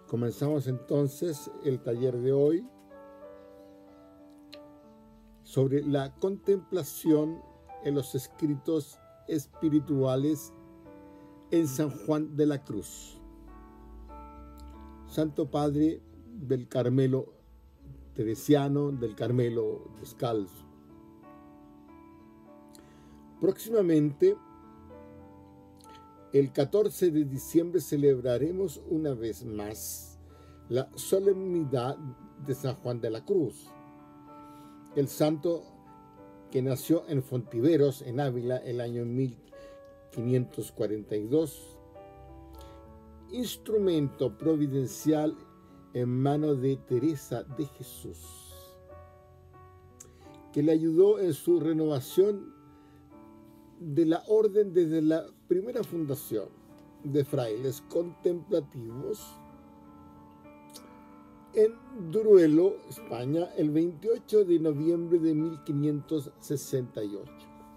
Comenzamos entonces el taller de hoy sobre la contemplación en los escritos espirituales en San Juan de la Cruz, Santo Padre del Carmelo teresiano, del Carmelo descalzo. Próximamente, el 14 de diciembre, celebraremos una vez más la solemnidad de San Juan de la Cruz, el santo que nació en Fontiveros, en Ávila, el año 1542, instrumento providencial en manos de Teresa de Jesús, que le ayudó en su renovación de la orden desde la primera fundación de frailes contemplativos en Duruelo, España, el 28 de noviembre de 1568.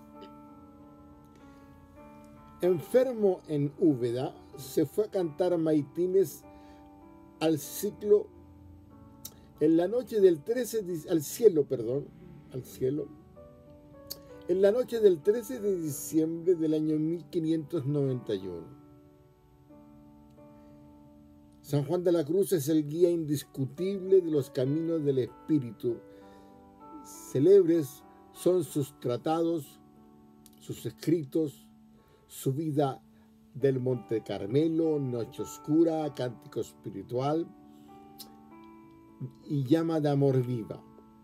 Enfermo en Úbeda, se fue a cantar maitines al cielo en la noche del 13 de diciembre del año 1591. San Juan de la Cruz es el guía indiscutible de los caminos del espíritu. Célebres son sus tratados, sus escritos, su vida del Monte Carmelo, Noche Oscura, Cántico Espiritual y Llama de Amor Viva.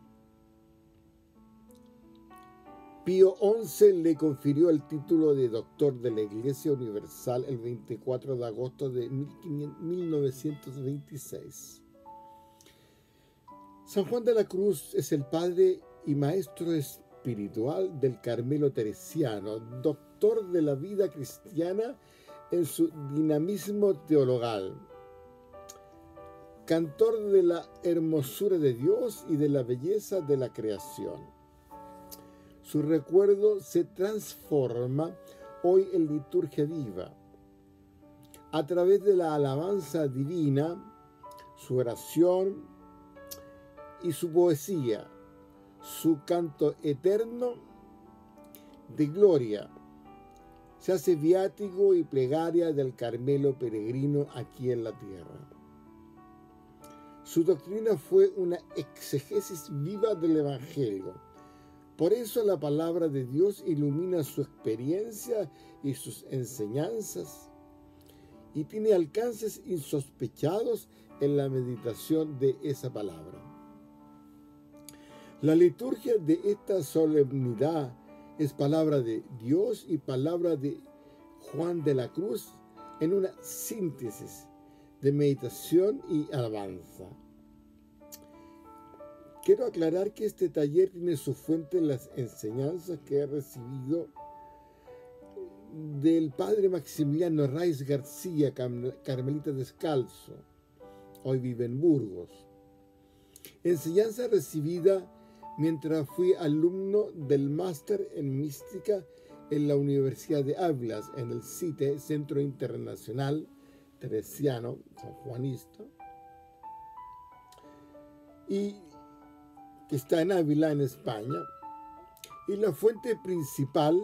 Pío XI le confirió el título de doctor de la Iglesia Universal el 24 de agosto de 1926. San Juan de la Cruz es el padre y maestro espiritual del Carmelo teresiano, doctor de la vida cristiana en su dinamismo teologal, cantor de la hermosura de Dios y de la belleza de la creación. Su recuerdo se transforma hoy en liturgia viva a través de la alabanza divina, su oración y su poesía, su canto eterno de gloria. Se hace viático y plegaria del Carmelo peregrino aquí en la tierra. Su doctrina fue una exégesis viva del Evangelio. Por eso la palabra de Dios ilumina su experiencia y sus enseñanzas y tiene alcances insospechados en la meditación de esa palabra. La liturgia de esta solemnidad es palabra de Dios y palabra de Juan de la Cruz en una síntesis de meditación y alabanza. Quiero aclarar que este taller tiene su fuente en las enseñanzas que he recibido del padre Maximiliano Raiz García, carmelita descalzo, hoy vive en Burgos. Enseñanza recibida mientras fui alumno del máster en mística en la Universidad de Ávila, en el CITE, Centro Internacional Teresiano, sanjuanista, y que está en Ávila, en España, y la fuente principal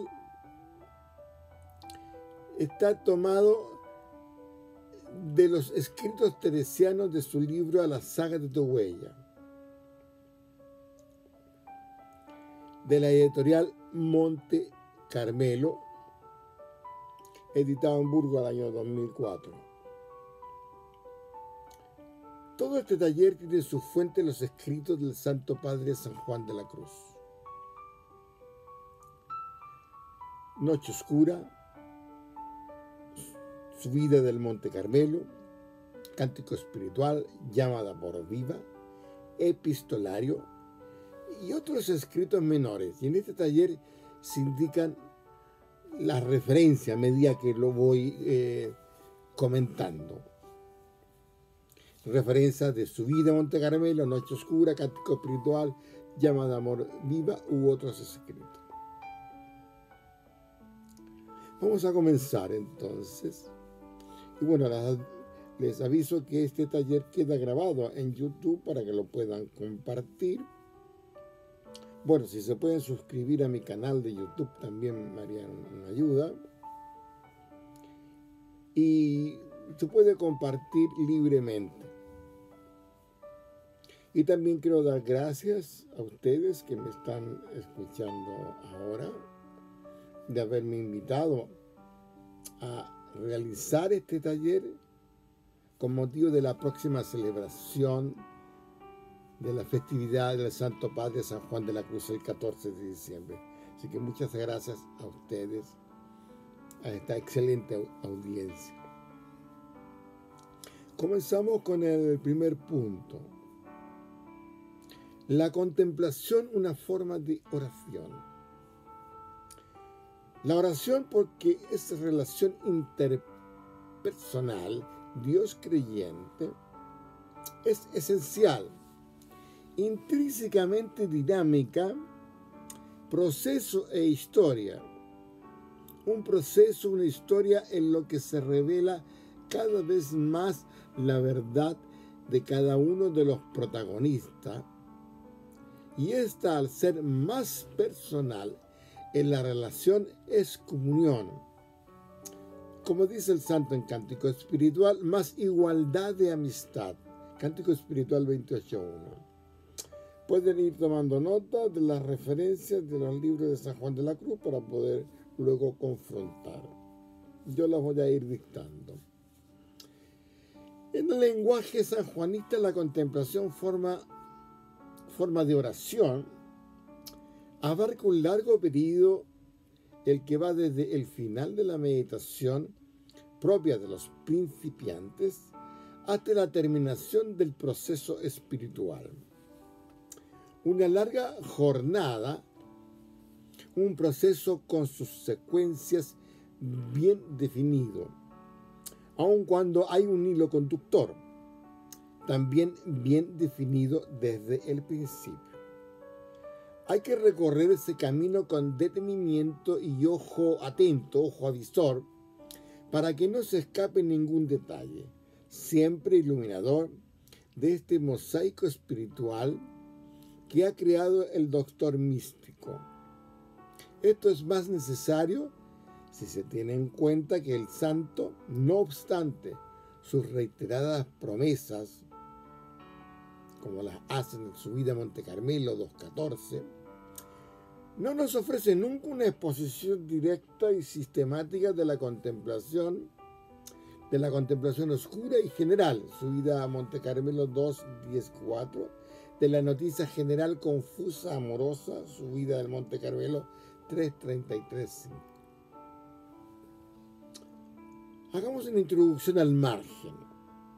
está tomado de los escritos teresianos de su libro A la saga de tu huella, de la editorial Monte Carmelo, editado en Burgos al año 2004. Todo este taller tiene su fuente en los escritos del Santo Padre San Juan de la Cruz. Noche Oscura, su vida del Monte Carmelo, Cántico Espiritual, Llama de Amor Viva, Epistolario y otros escritos menores. Y en este taller se indican las referencias a medida que lo voy comentando. Referencias de su vida, Monte Carmelo, Noche Oscura, Cántico Espiritual, Llama de Amor Viva u otros escritos. Vamos a comenzar entonces. Y bueno, Les aviso que este taller queda grabado en YouTube para que lo puedan compartir. Bueno, si se pueden suscribir a mi canal de YouTube también me harían una ayuda. Y se puede compartir libremente. Y también quiero dar gracias a ustedes que me están escuchando ahora, de haberme invitado a realizar este taller con motivo de la próxima celebración de la festividad del Santo Padre San Juan de la Cruz el 14 de diciembre. Así que muchas gracias a ustedes, a esta excelente audiencia. Comenzamos con el primer punto. La contemplación, una forma de oración. La oración, porque es relación interpersonal, Dios creyente, es esencial, intrínsecamente dinámica, proceso e historia. Un proceso, una historia en lo que se revela cada vez más la verdad de cada uno de los protagonistas. Y esta, al ser más personal en la relación, es comunión. Como dice el santo en Cántico Espiritual, más igualdad de amistad. Cántico Espiritual 28.1. Pueden ir tomando nota de las referencias de los libros de San Juan de la Cruz para poder luego confrontar. Yo las voy a ir dictando. En el lenguaje sanjuanista, la contemplación forma de oración abarca un largo periodo, el que va desde el final de la meditación propia de los principiantes hasta la terminación del proceso espiritual. Una larga jornada, un proceso con sus secuencias bien definido, aun cuando hay un hilo conductor, también bien definido desde el principio. Hay que recorrer ese camino con detenimiento y ojo atento, ojo avisor, para que no se escape ningún detalle, siempre iluminador, de este mosaico espiritual que ha creado el doctor místico. Esto es más necesario si se tiene en cuenta que el santo, no obstante sus reiteradas promesas, como las hacen en su vida Monte Carmelo 2.14, no nos ofrece nunca una exposición directa y sistemática de la contemplación oscura y general, su vida a Monte Carmelo 2.10.4, de la noticia general confusa, amorosa, su vida del Monte Carmelo 3.33.5. Hagamos una introducción al margen.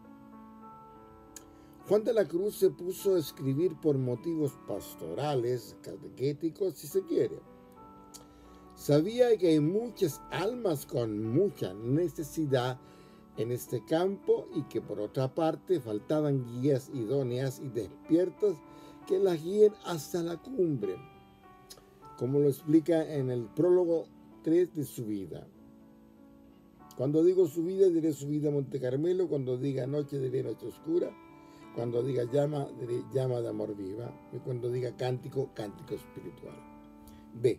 Juan de la Cruz se puso a escribir por motivos pastorales, catequéticos, si se quiere. Sabía que hay muchas almas con mucha necesidad en este campo y que por otra parte faltaban guías idóneas y despiertas que las guíen hasta la cumbre, como lo explica en el prólogo 3 de su vida. Cuando digo su vida, diré su vida a Monte Carmelo. Cuando diga noche, diré noche oscura. Cuando diga llama, diré llama de amor viva. Y cuando diga cántico, cántico espiritual. B.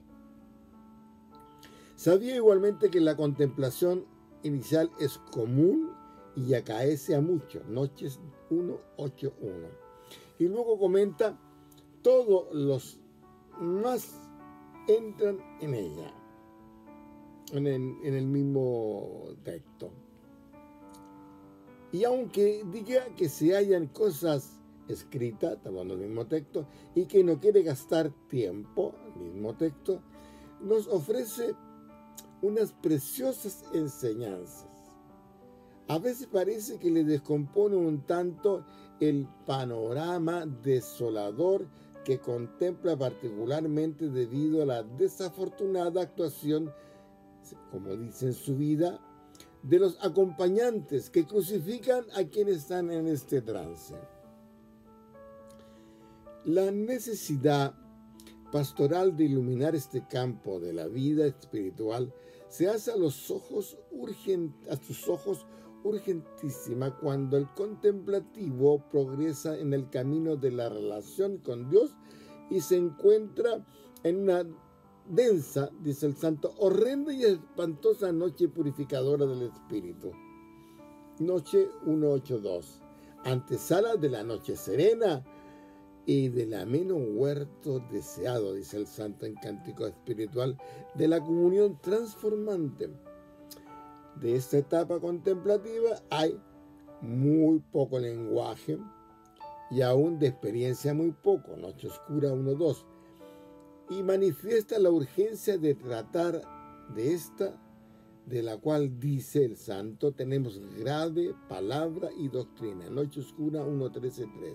Sabía igualmente que la contemplación inicial es común y acaece a muchos. Noches 1.8.1. Y luego comenta, todos los más entran en ella, en el mismo texto. Y aunque diga que se hallan cosas escritas, está hablando del mismo texto, y que no quiere gastar tiempo, mismo texto, nos ofrece unas preciosas enseñanzas. A veces parece que le descompone un tanto el panorama desolador que contempla, particularmente debido a la desafortunada actuación, como dice en su vida, de los acompañantes que crucifican a quienes están en este trance. La necesidad pastoral de iluminar este campo de la vida espiritual se hace a sus ojos urgentísima cuando el contemplativo progresa en el camino de la relación con Dios y se encuentra en una densa, dice el santo, horrenda y espantosa noche purificadora del espíritu. Noche 182, antesala de la noche serena y del ameno huerto deseado, dice el santo en Cántico Espiritual, de la comunión transformante. De esta etapa contemplativa hay muy poco lenguaje y aún de experiencia muy poco, Noche Oscura 1.2, y manifiesta la urgencia de tratar de esta, de la cual dice el santo, tenemos grave palabra y doctrina, Noche Oscura 1.13.3.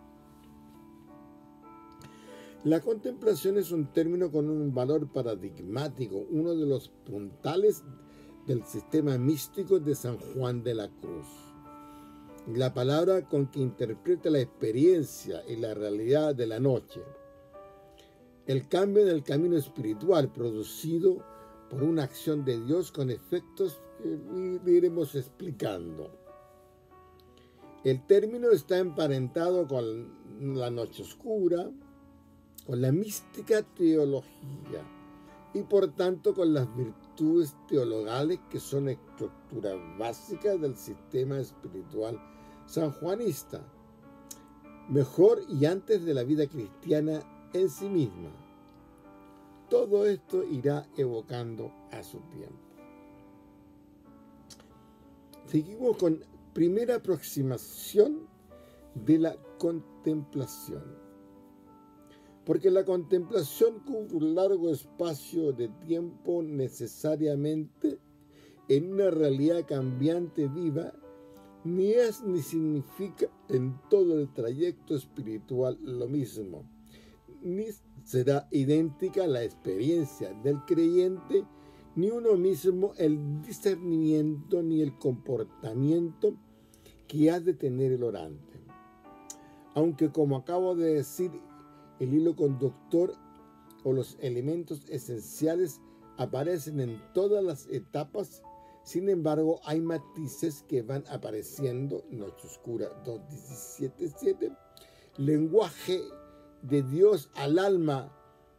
La contemplación es un término con un valor paradigmático, uno de los puntales del sistema místico de San Juan de la Cruz. La palabra con que interpreta la experiencia y la realidad de la noche. El cambio en el camino espiritual producido por una acción de Dios con efectos que iremos explicando. El término está emparentado con la noche oscura, con la mística teología y por tanto con las virtudes teologales que son estructuras básicas del sistema espiritual sanjuanista, mejor y antes de la vida cristiana en sí misma. Todo esto irá evocando a su tiempo. Seguimos con primera aproximación de la contemplación. Porque la contemplación cubre un largo espacio de tiempo necesariamente en una realidad cambiante viva, ni es ni significa en todo el trayecto espiritual lo mismo, ni será idéntica la experiencia del creyente, ni uno mismo el discernimiento ni el comportamiento que ha de tener el orante. Aunque, como acabo de decir, el hilo conductor o los elementos esenciales aparecen en todas las etapas, sin embargo, hay matices que van apareciendo. Noche Oscura 2.17.7, lenguaje de Dios al alma,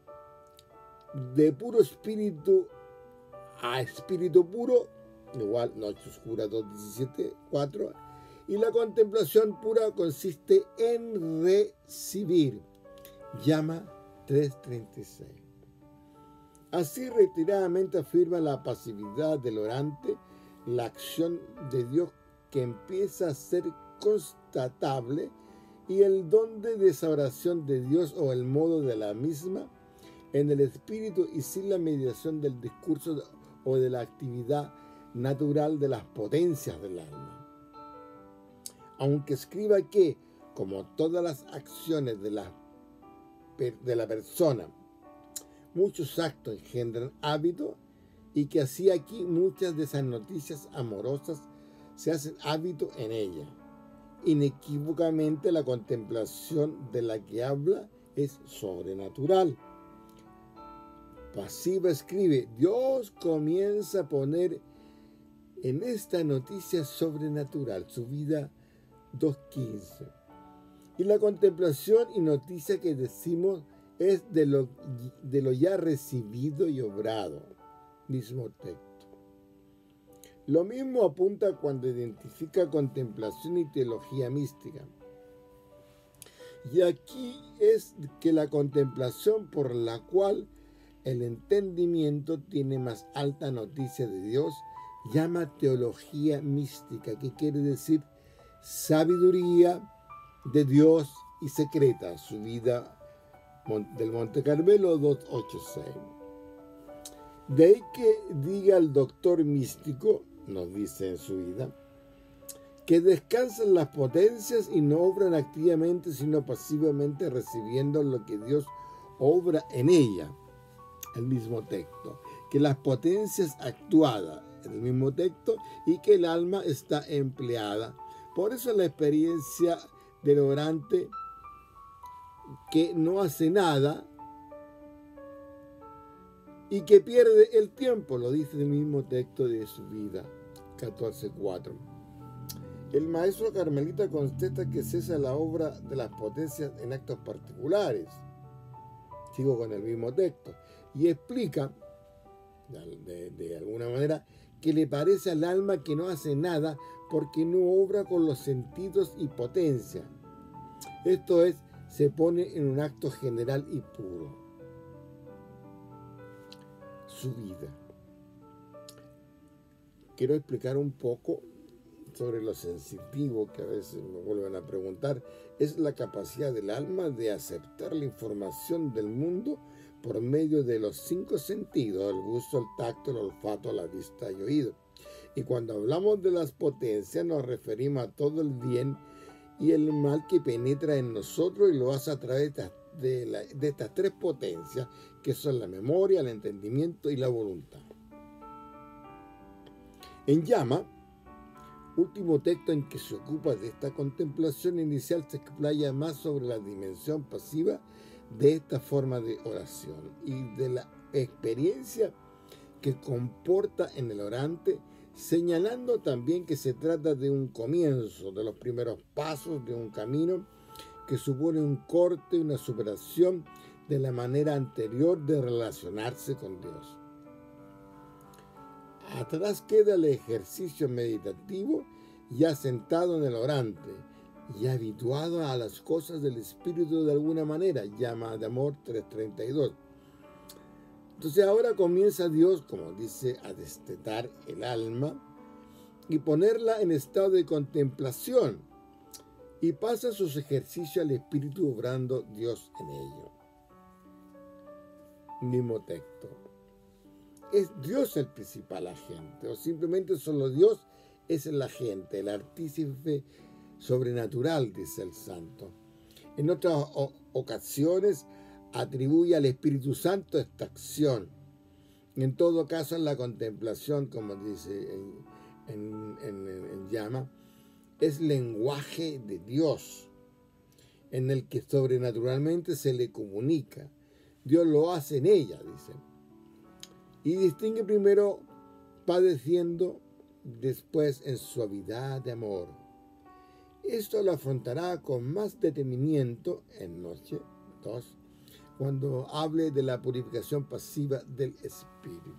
de puro espíritu a espíritu puro, igual Noche Oscura 2.17.4, y la contemplación pura consiste en recibir. Llama 3.36. Así retiradamente afirma la pasividad del orante, la acción de Dios que empieza a ser constatable y el don de esa oración de Dios o el modo de la misma en el espíritu y sin la mediación del discurso o de la actividad natural de las potencias del alma. Aunque escriba que, como todas las acciones de la persona, muchos actos engendran hábito y que así aquí muchas de esas noticias amorosas se hacen hábito en ella. Inequívocamente la contemplación de la que habla es sobrenatural. Pasiva escribe, Dios comienza a poner en esta noticia sobrenatural, su vida 2.15. Y la contemplación y noticia que decimos es de lo ya recibido y obrado. Mismo texto. Lo mismo apunta cuando identifica contemplación y teología mística. Y aquí es que la contemplación por la cual el entendimiento tiene más alta noticia de Dios llama teología mística, que quiere decir sabiduría de Dios y secreta, su vida del Monte Carmelo 2.8.6. De ahí que diga el doctor místico, nos dice en su vida, que descansan las potencias y no obran activamente sino pasivamente recibiendo lo que Dios obra en ella. El mismo texto, que las potencias actuadas en el mismo texto y que el alma está empleada. Por eso la experiencia del orante que no hace nada y que pierde el tiempo, lo dice el mismo texto de su vida 14.4. El maestro carmelita contesta que cesa la obra de las potencias en actos particulares. Sigo con el mismo texto. Y explica, de alguna manera, que le parece al alma que no hace nada porque no obra con los sentidos y potencia. Esto es, se pone en un acto general y puro. Su vida. Quiero explicar un poco sobre lo sensitivo que a veces me vuelven a preguntar. Es la capacidad del alma de aceptar la información del mundo por medio de los 5 sentidos: el gusto, el tacto, el olfato, la vista y oído. Y cuando hablamos de las potencias nos referimos a todo el bien y el mal que penetra en nosotros y lo hace a través de estas 3 potencias, que son la memoria, el entendimiento y la voluntad. En Llama, último texto en que se ocupa de esta contemplación inicial, se explaya más sobre la dimensión pasiva de esta forma de oración y de la experiencia que comporta en el orante, señalando también que se trata de un comienzo, de los primeros pasos de un camino que supone un corte y una superación de la manera anterior de relacionarse con Dios. Atrás queda el ejercicio meditativo ya sentado en el orante y habituado a las cosas del espíritu de alguna manera, Llama de Amor 3:32. Entonces ahora comienza Dios, como dice, a destetar el alma y ponerla en estado de contemplación, y pasa sus ejercicios al espíritu obrando Dios en ello. Mismo texto. ¿Es Dios el principal agente o simplemente solo Dios es el agente, el artífice sobrenatural, dice el santo? En otras ocasiones atribuye al Espíritu Santo esta acción. En todo caso, en la contemplación, como dice en Llama, es lenguaje de Dios, en el que sobrenaturalmente se le comunica. Dios lo hace en ella, dice. Y distingue primero padeciendo, después en suavidad de amor. Esto lo afrontará con más detenimiento en Noche 2, cuando hable de la purificación pasiva del espíritu.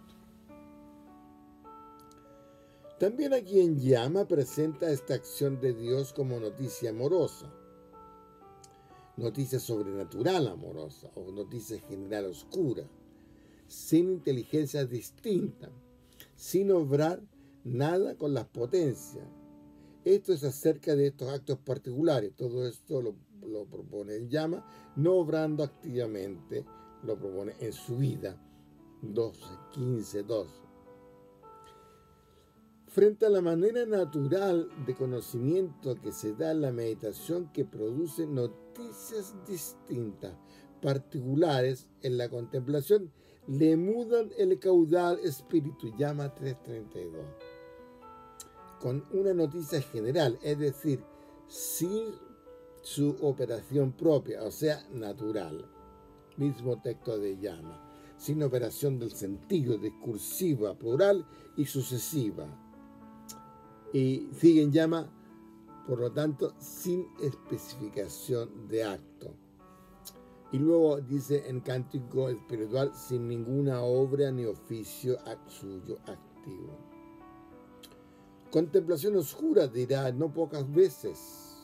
También aquí en Llama presenta esta acción de Dios como noticia amorosa, noticia sobrenatural amorosa o noticia general oscura, sin inteligencia distinta, sin obrar nada con las potencias. Esto es acerca de estos actos particulares. Todo esto lo propone en Llama, no obrando activamente, lo propone en su vida. 12:15:2. Frente a la manera natural de conocimiento que se da en la meditación, que produce noticias distintas, particulares en la contemplación, le mudan el caudal espíritu, Llama 3:32, con una noticia general, es decir, sin su operación propia, o sea, natural. Mismo texto de Llama, sin operación del sentido, discursiva, plural y sucesiva. Y sigue en Llama, por lo tanto, sin especificación de acto. Y luego dice en Cántico Espiritual, sin ninguna obra ni oficio suyo activo. Contemplación oscura, dirá, no pocas veces.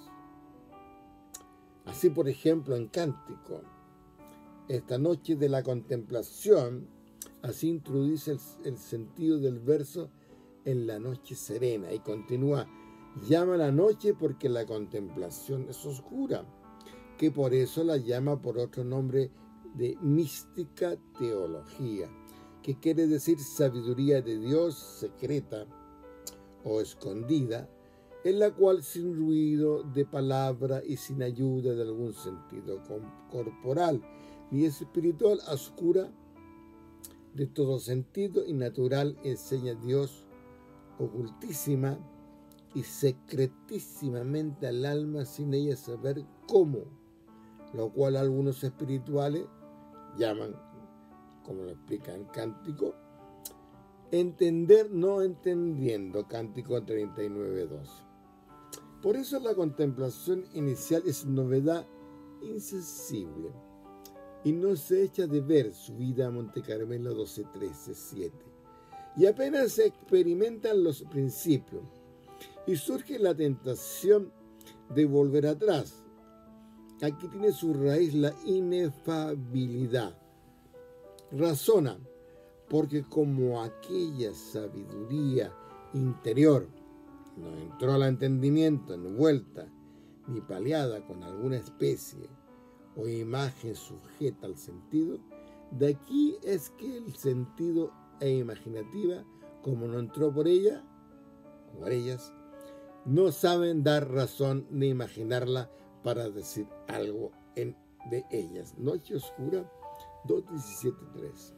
Así, por ejemplo, en Cántico, esta noche de la contemplación, así introduce el sentido del verso en la noche serena, y continúa, llama la noche porque la contemplación es oscura, que por eso la llama por otro nombre de mística teología, que quiere decir sabiduría de Dios secreta o escondida, en la cual sin ruido de palabra y sin ayuda de algún sentido corporal ni espiritual, oscura de todo sentido y natural, enseña Dios ocultísima y secretísimamente al alma sin ella saber cómo, lo cual algunos espirituales llaman, como lo explica en Cántico, entender no entendiendo, Cántico 39:2. Por eso la contemplación inicial es novedad insensible y no se echa de ver, subida a Monte Carmelo 12, 13, 7. Y apenas se experimentan los principios y surge la tentación de volver atrás. Aquí tiene su raíz la inefabilidad. Razona, porque como aquella sabiduría interior no entró al entendimiento envuelta ni paliada con alguna especie o imagen sujeta al sentido, de aquí es que el sentido e imaginativa, como no entró por ella, o por ellas, no saben dar razón ni imaginarla para decir algo de ellas. Noche Oscura 2.17.3.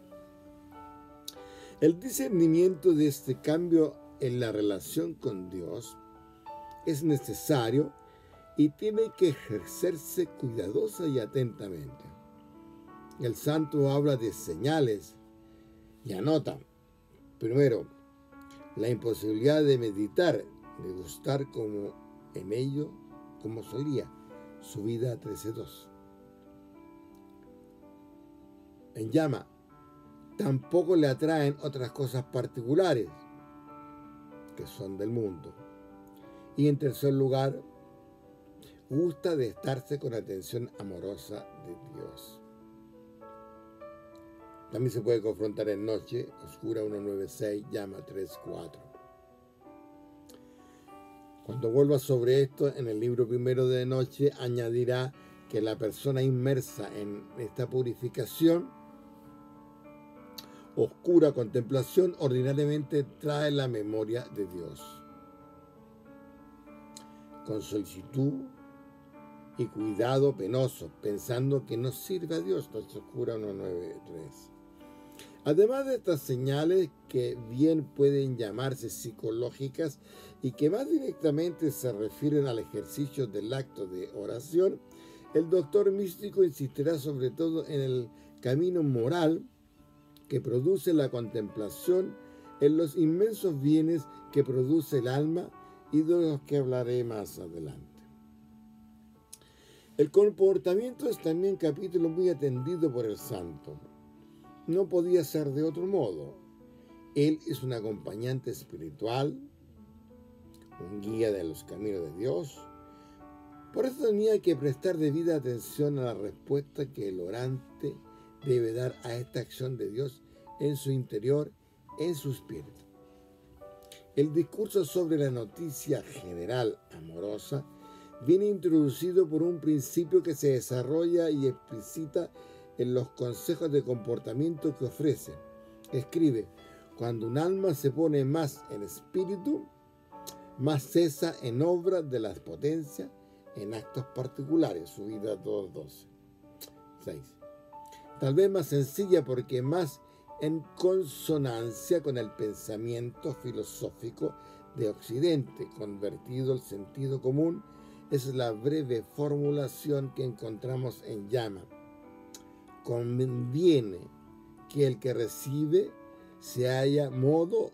El discernimiento de este cambio en la relación con Dios es necesario y tiene que ejercerse cuidadosa y atentamente. El santo habla de señales y anota, primero, la imposibilidad de meditar, de gustar como en ello, como solía, subida 13.2. En llama, tampoco le atraen otras cosas particulares que son del mundo. Y en tercer lugar, gusta de estarse con atención amorosa de Dios. También se puede confrontar en Noche Oscura 1.9.6, llama 3.4. Cuando vuelva sobre esto, en el libro primero de Noche añadirá que la persona inmersa en esta purificación, oscura contemplación, ordinariamente trae la memoria de Dios. Con solicitud y cuidado penoso, pensando que no sirve a Dios. Noche Oscura 1.9.3. Además de estas señales que bien pueden llamarse psicológicas y que más directamente se refieren al ejercicio del acto de oración, el doctor místico insistirá sobre todo en el camino moral que produce la contemplación, en los inmensos bienes que produce el alma y de los que hablaré más adelante. El comportamiento es también capítulo muy atendido por el santo. No podía ser de otro modo. Él es un acompañante espiritual, un guía de los caminos de Dios. Por eso tenía que prestar debida atención a la respuesta que el orante debe dar a esta acción de Dios en su interior, en su espíritu. El discurso sobre la noticia general amorosa viene introducido por un principio que se desarrolla y explicita en los consejos de comportamiento que ofrece. Escribe, cuando un alma se pone más en espíritu, más cesa en obras de las potencias, en actos particulares, subida 2.12. 6. Tal vez más sencilla porque más en consonancia con el pensamiento filosófico de Occidente, convertido al sentido común, es la breve formulación que encontramos en llama. Conviene que el que recibe se halla al modo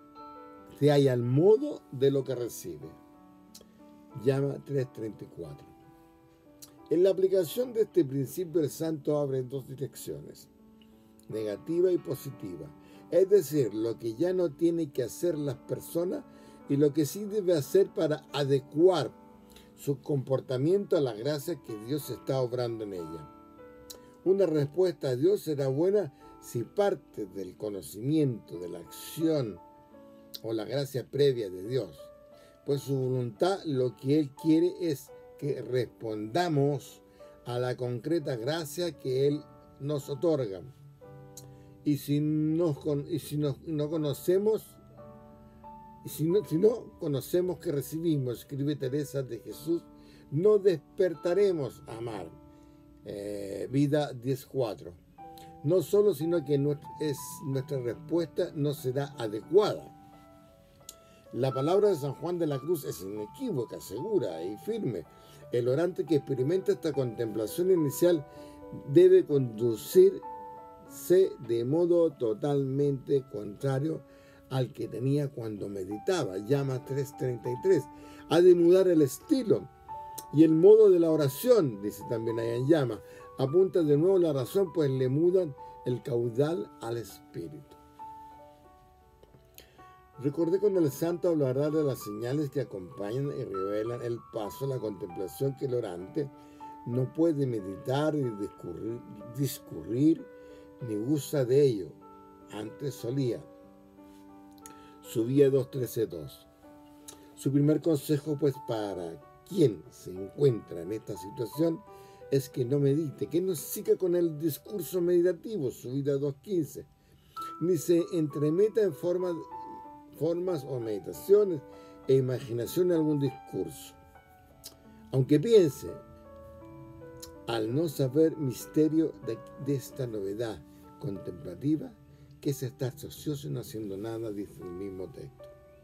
de lo que recibe. Llama 3.34. En la aplicación de este principio, el santo abre dos direcciones, negativa y positiva, es decir, lo que ya no tiene que hacer las personas y lo que sí debe hacer para adecuar su comportamiento a la gracia que Dios está obrando en ella. Una respuesta a Dios será buena si parte del conocimiento de la acción o la gracia previa de Dios, pues su voluntad lo que Él quiere es que respondamos a la concreta gracia que Él nos otorga. Y si no conocemos que recibimos, escribe Teresa de Jesús, no despertaremos a amar. Vida 10.4. No solo, sino que nuestra respuesta no será adecuada. La palabra de San Juan de la Cruz es inequívoca, segura y firme. El orante que experimenta esta contemplación inicial debe conducirse de modo totalmente contrario al que tenía cuando meditaba. Llama 3.33. Ha de mudar el estilo y el modo de la oración, dice también ahí en llama. Apunta de nuevo la razón, pues le mudan el caudal al espíritu. Recordé cuando el santo hablará de las señales que acompañan y revelan el paso a la contemplación que el orante no puede meditar ni discurrir ni gusta de ello. Antes solía. Subía 2.13.2. Su primer consejo, pues, para quien se encuentra en esta situación es que no medite, que no siga con el discurso meditativo, subida 2.15, ni se entremeta en formas o meditaciones e imaginación en algún discurso. Aunque piense, al no saber misterio de esta novedad contemplativa, que es estarse ocioso y no haciendo nada, dice el mismo texto.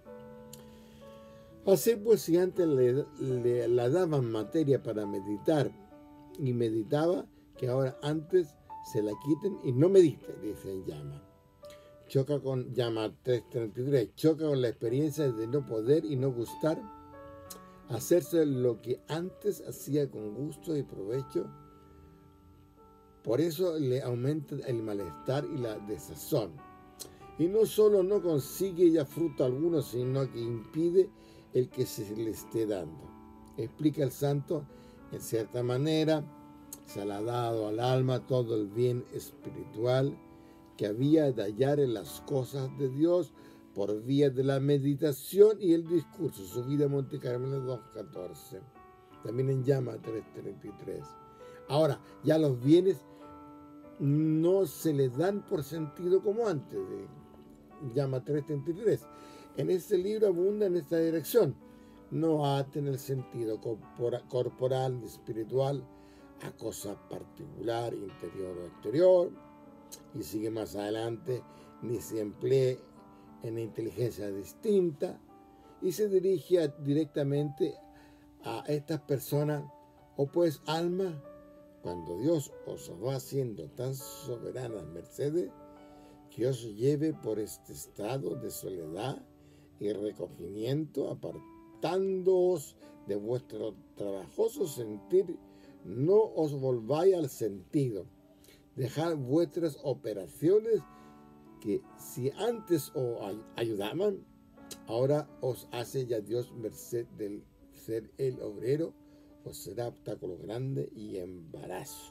Así pues, si antes la daban materia para meditar y meditaba, que ahora antes se la quiten y no medite, dice en llama. Choca con llama 3.33, choca con la experiencia de no poder y no gustar, hacerse lo que antes hacía con gusto y provecho. Por eso le aumenta el malestar y la desazón. Y no solo no consigue ya fruto alguno, sino que impide el que se le esté dando. Explica el santo, en cierta manera, se le ha dado al alma todo el bien espiritual que había de hallar en las cosas de Dios por vía de la meditación y el discurso. Subida a Monte Carmelo 2.14. También en llama 3.33. Ahora, ya los bienes no se les dan por sentido como antes, de llama 3.33. En este libro abunda en esta dirección. No aten el sentido corporal ni espiritual a cosa particular, interior o exterior. Y sigue más adelante, ni se emplee en inteligencia distinta. Y se dirige directamente a estas personas, o pues alma, cuando Dios os va haciendo tan soberanas mercedes, que os lleve por este estado de soledad y recogimiento, apartándoos de vuestro trabajoso sentir, no os volváis al sentido. Dejad vuestras operaciones que si antes os ayudaban, ahora os hace ya Dios merced del ser el obrero, os será obstáculo grande y embarazo.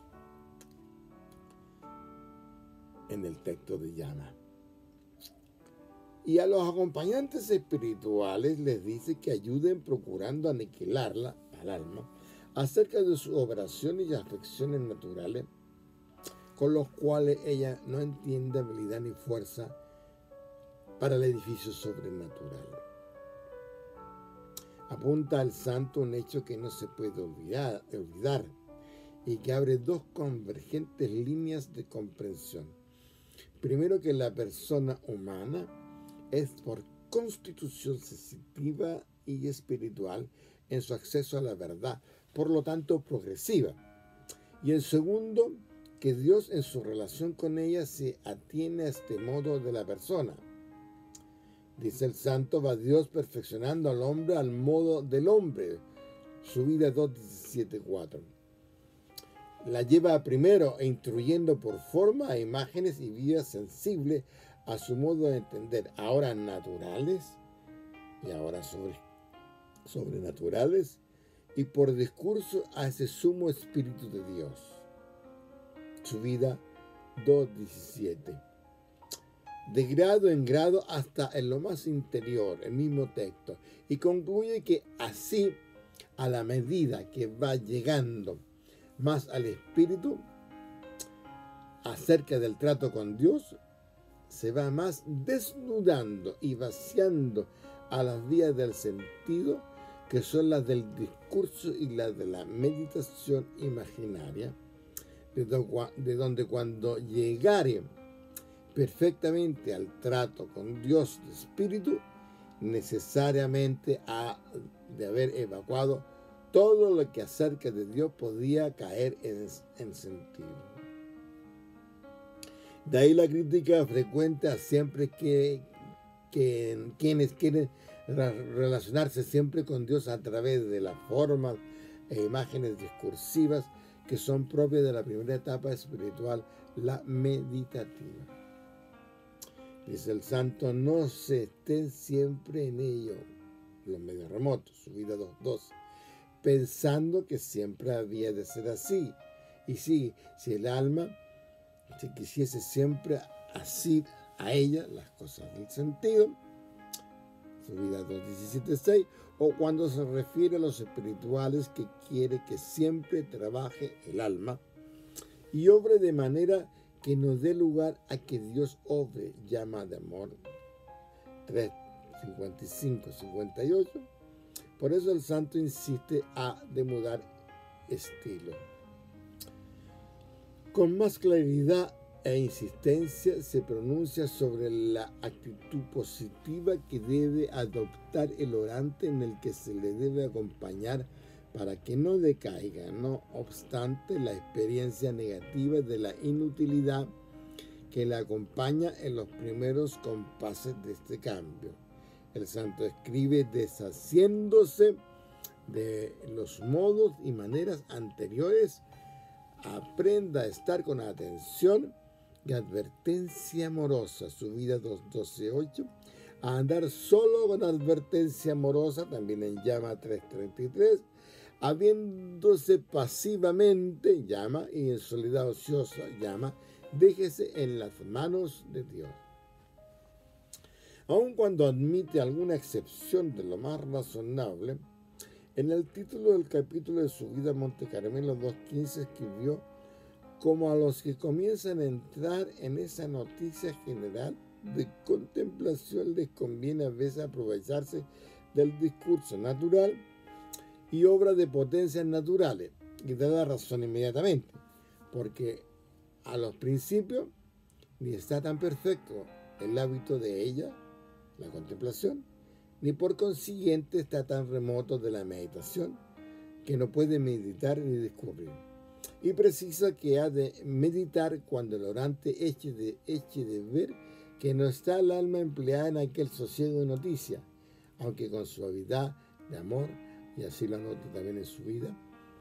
En el texto de llama. Y a los acompañantes espirituales les dice que ayuden procurando aniquilarla, al alma, acerca de sus operaciones y afecciones naturales, con los cuales ella no entiende habilidad ni fuerza para el edificio sobrenatural. Apunta al santo un hecho que no se puede olvidar y que abre dos convergentes líneas de comprensión. Primero, que la persona humana es por constitución sensitiva y espiritual en su acceso a la verdad, por lo tanto progresiva. Y en segundo, que Dios en su relación con ella se atiene a este modo de la persona. Dice el santo, va Dios perfeccionando al hombre al modo del hombre. Subida 2.17.4. La lleva primero instruyendo por forma a imágenes y vías sensibles a su modo de entender, ahora naturales y ahora sobrenaturales, y por discurso a ese sumo espíritu de Dios. Subida 2.17. De grado en grado hasta en lo más interior, el mismo texto, y concluye que así, a la medida que va llegando más al espíritu acerca del trato con Dios, se va más desnudando y vaciando a las vías del sentido, que son las del discurso y las de la meditación imaginaria, de donde cuando llegare perfectamente al trato con Dios de espíritu, necesariamente ha de haber evacuado todo lo que acerca de Dios podía caer en sentido. De ahí la crítica frecuente a siempre que quienes quieren relacionarse siempre con Dios a través de las formas e imágenes discursivas que son propias de la primera etapa espiritual, la meditativa. Dice el santo: no se estén siempre en ello, los medios remotos, subida 2.2, pensando que siempre había de ser así. Y sí, si el alma se quisiese siempre así a ella, las cosas del sentido, subida 2.17.6, o cuando se refiere a los espirituales, que quiere que siempre trabaje el alma y obre de manera que no dé lugar a que Dios obre, llama de amor 3.55.58. Por eso el santo insiste a de mudar estilo. Con más claridad e insistencia se pronuncia sobre la actitud positiva que debe adoptar el orante, en el que se le debe acompañar para que no decaiga, no obstante la experiencia negativa de la inutilidad que le acompaña en los primeros compases de este cambio. El santo escribe deshaciéndose de los modos y maneras anteriores. Aprenda a estar con atención y advertencia amorosa, subida 2.12.8, a andar solo con advertencia amorosa, también en llama 3.33, habiéndose pasivamente, llama, y en soledad ociosa, llama, déjese en las manos de Dios. Aun cuando admite alguna excepción de lo más razonable, en el título del capítulo de su vida Monte Carmelo 2.15 escribió: como a los que comienzan a entrar en esa noticia general de contemplación les conviene a veces aprovecharse del discurso natural y obra de potencias naturales, y da la razón inmediatamente, porque a los principios ni está tan perfecto el hábito de ella, la contemplación, ni por consiguiente está tan remoto de la meditación, que no puede meditar ni discurrir. Y precisa que ha de meditar cuando el orante eche de ver que no está el alma empleada en aquel sosiego de noticia, aunque con suavidad de amor, y así lo anota también en su vida,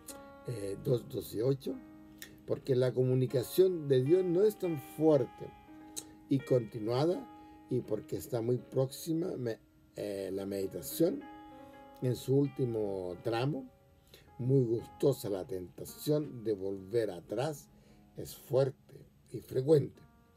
2.12.8, porque la comunicación de Dios no es tan fuerte y continuada, y porque está muy próxima la meditación en su último tramo, muy gustosa la tentación de volver atrás, es fuerte y frecuente.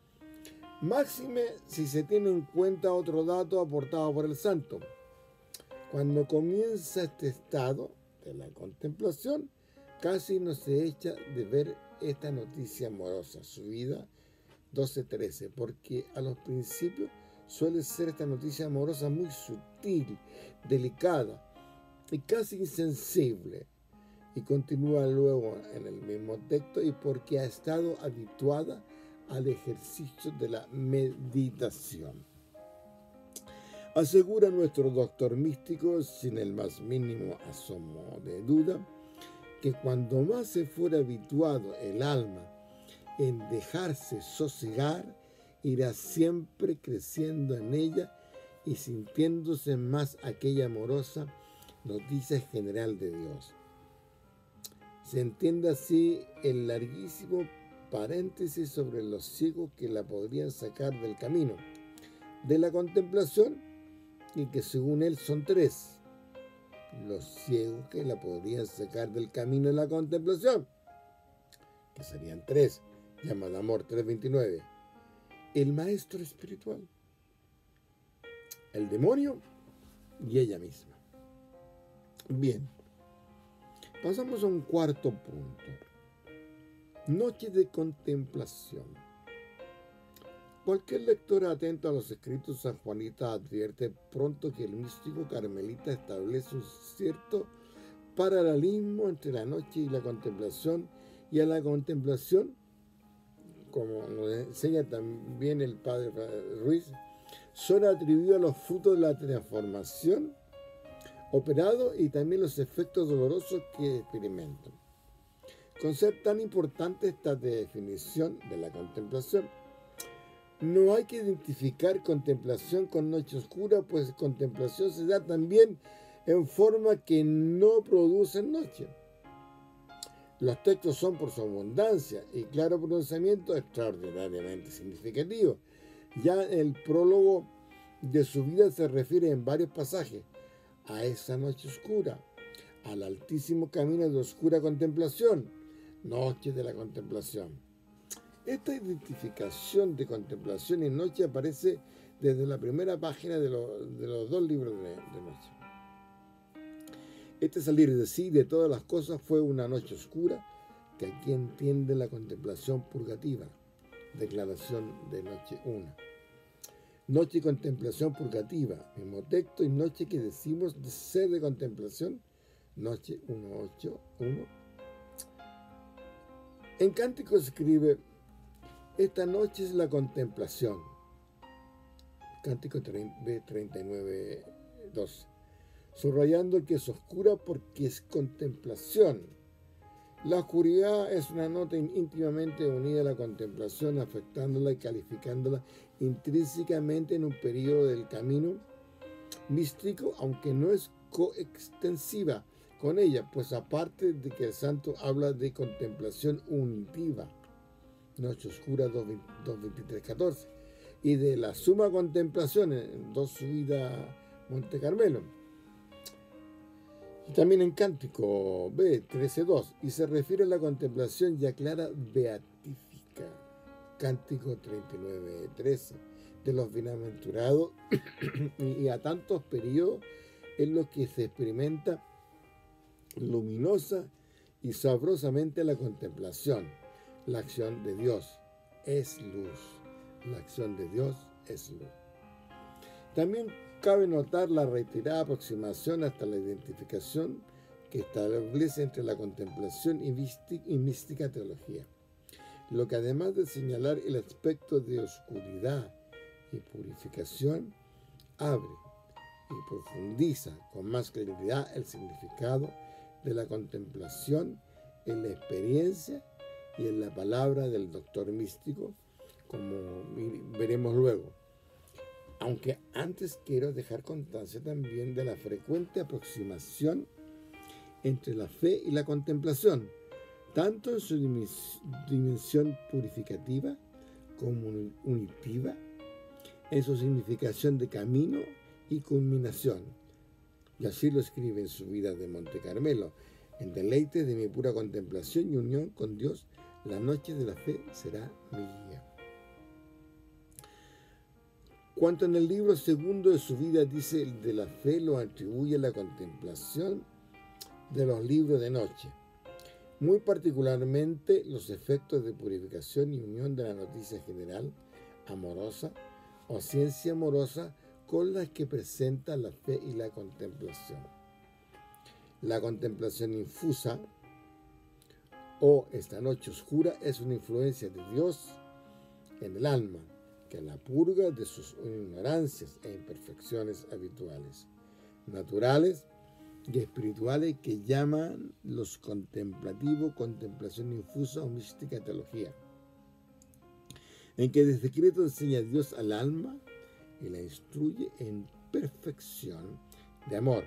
Máxime si se tiene en cuenta otro dato aportado por el santo. Cuando comienza este estado de la contemplación, casi no se echa de ver esta noticia amorosa, subida 12.13, porque a los principios suele ser esta noticia amorosa muy sutil, delicada y casi insensible. Y continúa luego en el mismo texto: y porque ha estado habituada al ejercicio de la meditación. Asegura nuestro doctor místico, sin el más mínimo asomo de duda, que cuando más se fuera habituado el alma en dejarse sosegar, irá siempre creciendo en ella y sintiéndose más aquella amorosa noticia general de Dios. Se entiende así el larguísimo paréntesis sobre los ciegos que la podrían sacar del camino de la contemplación, y que según él son tres los ciegos que la podrían sacar del camino de la contemplación, que serían tres, llama de amor 3.29, el maestro espiritual, el demonio y ella misma. Bien, pasamos a un cuarto punto: noche de contemplación. Cualquier lector atento a los escritos San Juanita advierte pronto que el místico carmelita establece un cierto paralelismo entre la noche y la contemplación, y a la contemplación, como nos enseña también el padre Ruiz, son atribuidos los frutos de la transformación operado y también los efectos dolorosos que experimentan. Con ser tan importante esta definición de la contemplación, No hay que identificar contemplación con noche oscura, pues contemplación se da también en forma que no produce noche. Los textos son por su abundancia y claro pronunciamiento extraordinariamente significativos. Ya el prólogo de su vida se refiere en varios pasajes a esa noche oscura, al altísimo camino de oscura contemplación, noche de la contemplación. Esta identificación de contemplación y noche aparece desde la primera página de los dos libros de noche. Este salir de sí de todas las cosas fue una noche oscura que aquí entiende la contemplación purgativa. Declaración de noche 1. Noche y contemplación purgativa, mismo texto, y noche que decimos de ser de contemplación, noche 1.8.1. En Cántico se escribe: esta noche es la contemplación. Cántico 39.12. Subrayando que es oscura porque es contemplación. La oscuridad es una nota íntimamente unida a la contemplación, afectándola y calificándola intrínsecamente en un periodo del camino místico, aunque no es coextensiva con ella, pues aparte de que el santo habla de contemplación unitiva, noche oscura 2.23.14, y de la suma contemplación en 2 subida Monte Carmelo. Y también en Cántico B 13.2, y se refiere a la contemplación ya clara beatífica, Cántico 39.13, de los bienaventurados, y a tantos periodos en los que se experimenta luminosa y sabrosamente la contemplación. La acción de Dios es luz. La acción de Dios es luz. También cabe notar la reiterada aproximación hasta la identificación que establece entre la contemplación y mística teología, lo que además de señalar el aspecto de oscuridad y purificación, abre y profundiza con más claridad el significado de la contemplación en la experiencia y en la palabra del doctor místico, como veremos luego. Aunque antes quiero dejar constancia también de la frecuente aproximación entre la fe y la contemplación, tanto en su dimensión purificativa como unitiva, en su significación de camino y culminación. Y así lo escribe en su vida de Monte Carmelo: en deleite de mi pura contemplación y unión con Dios, la noche de la fe será mi guía. Cuanto en el libro segundo de su vida dice, el de la fe lo atribuye a la contemplación de los libros de noche, muy particularmente los efectos de purificación y unión de la noticia general, amorosa o ciencia amorosa con las que presenta la fe y la contemplación. La contemplación infusa o esta noche oscura es una influencia de Dios en el alma, que la purga de sus ignorancias e imperfecciones habituales, naturales y espirituales, que llaman los contemplativos contemplación infusa o mística teología, en que de secreto enseña Dios al alma y la instruye en perfección de amor,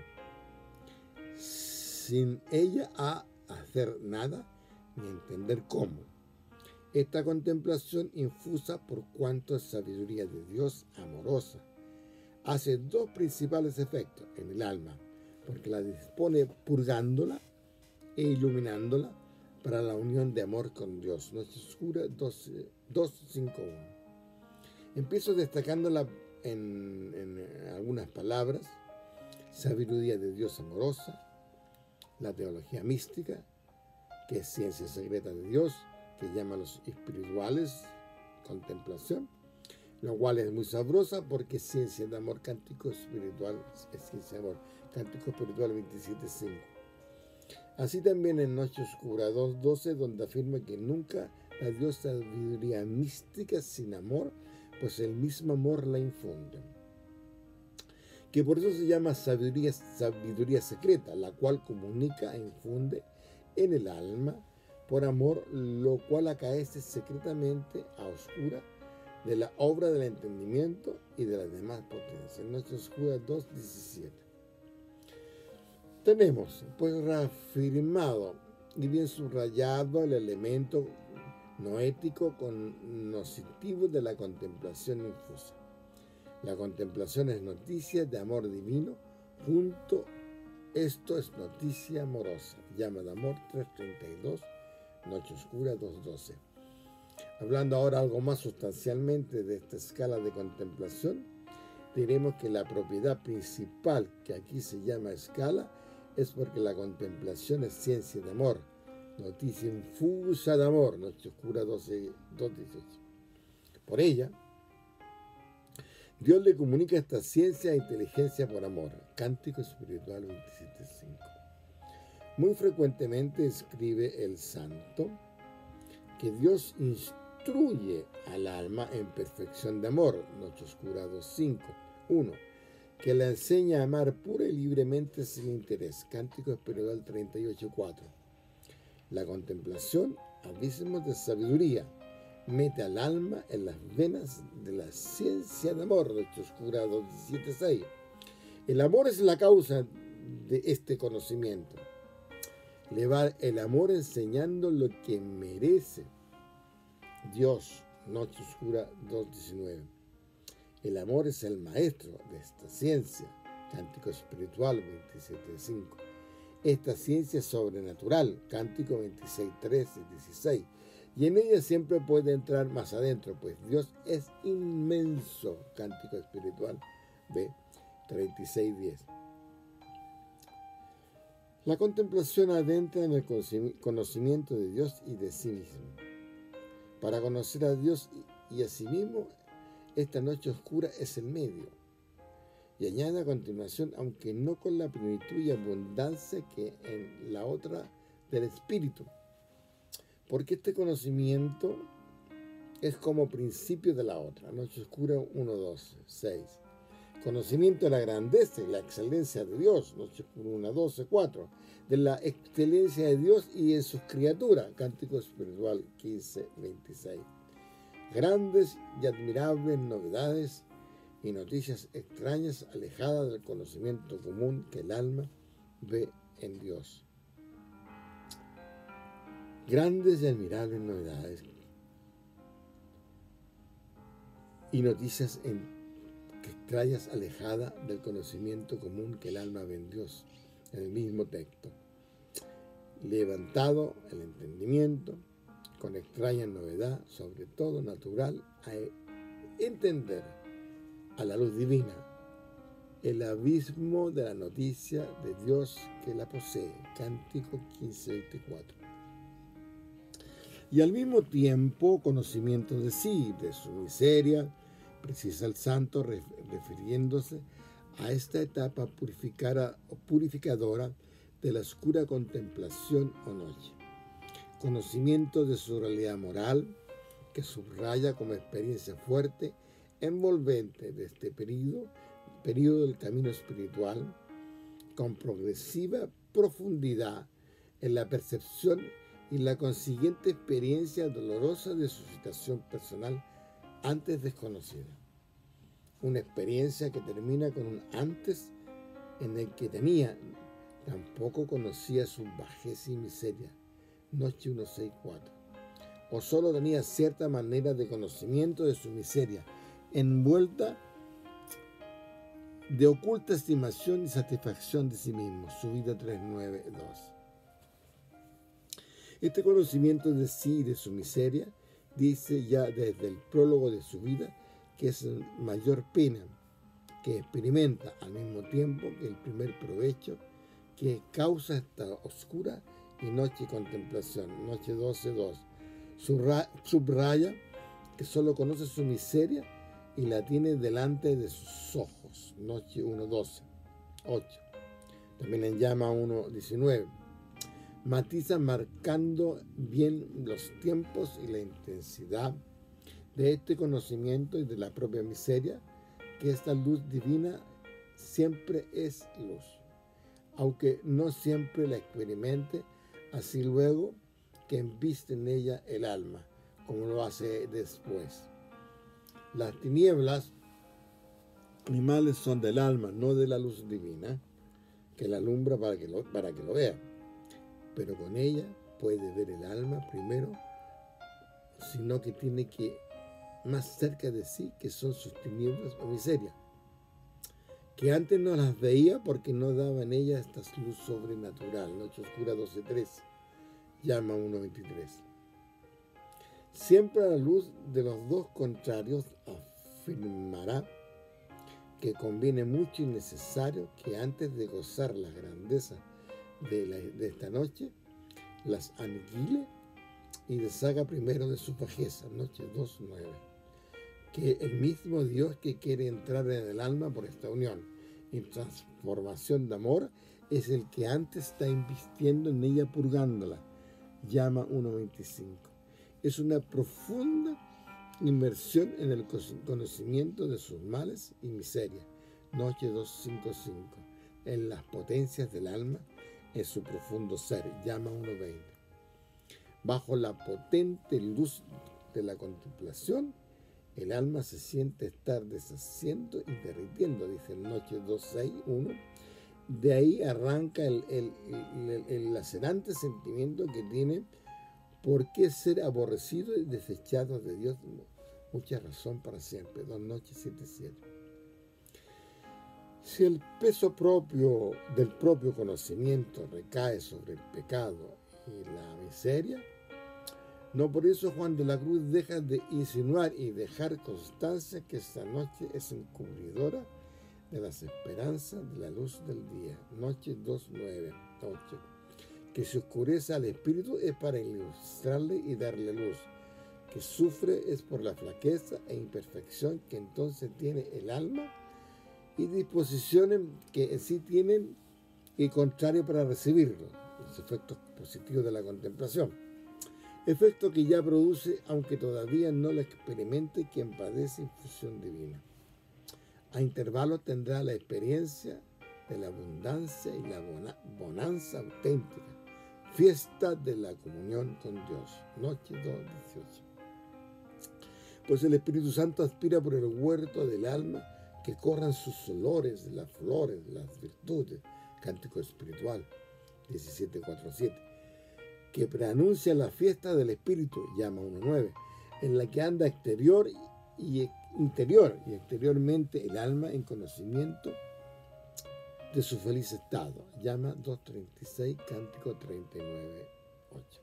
sin ella hacer nada ni entender cómo. Esta contemplación infusa, por cuanto es sabiduría de Dios amorosa, hace 2 principales efectos en el alma, porque la dispone purgándola e iluminándola para la unión de amor con Dios. Noche oscura 2.5.1. Empiezo destacándola en algunas palabras: sabiduría de Dios amorosa, la teología mística, que es ciencia secreta de Dios, que llama a los espirituales contemplación, lo cual es muy sabrosa porque es ciencia de amor. Cántico espiritual es ciencia de amor, Cántico espiritual 27.5. Así también en Noche Oscura 2.12, donde afirma que nunca la Dios sabiduría mística sin amor, pues el mismo amor la infunde, que por eso se llama sabiduría secreta, la cual comunica e infunde en el alma por amor, lo cual acaece secretamente a oscura de la obra del entendimiento y de las demás potencias. Noche oscura 2:17. Tenemos pues reafirmado y bien subrayado el elemento noético cognoscitivo de la contemplación infusa. La contemplación es noticia de amor divino, junto esto es noticia amorosa. Llama de amor 3:32, Noche oscura 2:12. Hablando ahora algo más sustancialmente de esta escala de contemplación, diremos que la propiedad principal que aquí se llama escala es porque la contemplación es ciencia de amor, noticia infusa de amor, Noche oscura 2:18. Por ella, Dios le comunica esta ciencia e inteligencia por amor. Cántico espiritual 27:5. Muy frecuentemente escribe el santo que Dios instruye al alma en perfección de amor. Noche oscura 2:5. 1. Que la enseña a amar pura y libremente sin interés. Cántico espiritual 38:4. La contemplación, abismos de sabiduría, mete al alma en las venas de la ciencia de amor. Noche oscura 2:17-6. El amor es la causa de este conocimiento. Le va el amor enseñando lo que merece Dios. Noche oscura 2:19. El amor es el maestro de esta ciencia. Cántico espiritual 27:5. Esta ciencia es sobrenatural. Cántico 26:13 y 16. Y en ella siempre puede entrar más adentro, pues Dios es inmenso. Cántico espiritual B 36:10. La contemplación adentra en el conocimiento de Dios y de sí mismo. Para conocer a Dios y a sí mismo, esta noche oscura es el medio. Y añade a continuación, aunque no con la plenitud y abundancia que en la otra del Espíritu. Porque este conocimiento es como principio de la otra. Noche oscura 1:12-6. Conocimiento de la grandeza y la excelencia de Dios. Noche oscura 1:12-4. De la excelencia de Dios y en sus criaturas. Cántico espiritual 15:26. Grandes y admirables novedades y noticias extrañas alejadas del conocimiento común que el alma ve en Dios. Grandes y admirables novedades y noticias extrañas alejadas del conocimiento común que el alma ve en Dios. En el mismo texto. Levantado el entendimiento con extraña novedad, sobre todo natural, a entender a la luz divina el abismo de la noticia de Dios que la posee. Cántico 15:24. Y al mismo tiempo conocimiento de sí, de su miseria, precisa el santo refiriéndose a esta etapa purificadora de la oscura contemplación o noche. Conocimiento de su realidad moral, que subraya como experiencia fuerte, envolvente de este periodo del camino espiritual, con progresiva profundidad en la percepción y la consiguiente experiencia dolorosa de su situación personal antes desconocida. Una experiencia que termina con un antes en el que tampoco conocía su bajeza y miseria. Noche 1:6-4. O solo tenía cierta manera de conocimiento de su miseria, envuelta de oculta estimación y satisfacción de sí mismo. Subida 3:9-2. Este conocimiento de sí y de su miseria dice ya desde el prólogo de su vida que es la mayor pena que experimenta, al mismo tiempo que el primer provecho que causa esta oscura y noche contemplación. Noche 12:2. Subraya que solo conoce su miseria y la tiene delante de sus ojos. Noche 1:12-8. También en llama 1:19. Matiza marcando bien los tiempos y la intensidad de este conocimiento y de la propia miseria, que esta luz divina siempre es luz, aunque no siempre la experimente, así luego que embiste en ella el alma, como lo hace después. Las tinieblas y males son del alma, no de la luz divina, que la alumbra para que lo vea. Pero con ella puede ver el alma primero, sino que tiene que más cerca de sí, que son sus tinieblas o miseria, que antes no las veía porque no daba en ella esta luz sobrenatural. Noche Oscura 12:3, llama 1:23. Siempre a la luz de los dos contrarios afirmará que conviene mucho y necesario que antes de gozar las grandezas de esta noche, las aniquile y deshaga primero de su bajeza. Noche 2:9. Que el mismo Dios que quiere entrar en el alma por esta unión y transformación de amor es el que antes está invistiendo en ella, purgándola. Llama 1:25. Es una profunda inmersión en el conocimiento de sus males y miserias. Noche 2:5:5. En las potencias del alma, en su profundo ser. Llama 1:20. Bajo la potente luz de la contemplación, el alma se siente estar deshaciendo y derritiendo, dice en Noche 2:6:1. De ahí arranca el lacerante sentimiento que tiene por qué ser aborrecido y desechado de Dios. Mucha razón para siempre. 2 Noches 7:7. Si el peso del propio conocimiento recae sobre el pecado y la miseria, no por eso Juan de la Cruz deja de insinuar y dejar constancia que esta noche es encubridora de las esperanzas de la luz del día. Noche 2:9:8. Que se oscurece al espíritu es para ilustrarle y darle luz. Que sufre es por la flaqueza e imperfección que entonces tiene el alma y disposiciones que en sí tienen y contrario para recibirlo. Los efectos positivos de la contemplación. Efecto que ya produce, aunque todavía no lo experimente, quien padece infusión divina. A intervalos tendrá la experiencia de la abundancia y la bonanza auténtica, fiesta de la comunión con Dios. Noche 2:18. Pues el Espíritu Santo aspira por el huerto del alma que corran sus olores, las flores, las virtudes. Cántico espiritual 17:4-7. Que preanuncia la fiesta del Espíritu, llama 1:9, en la que anda exterior y exteriormente el alma en conocimiento de su feliz estado, llama 2:36, Cántico 39:8.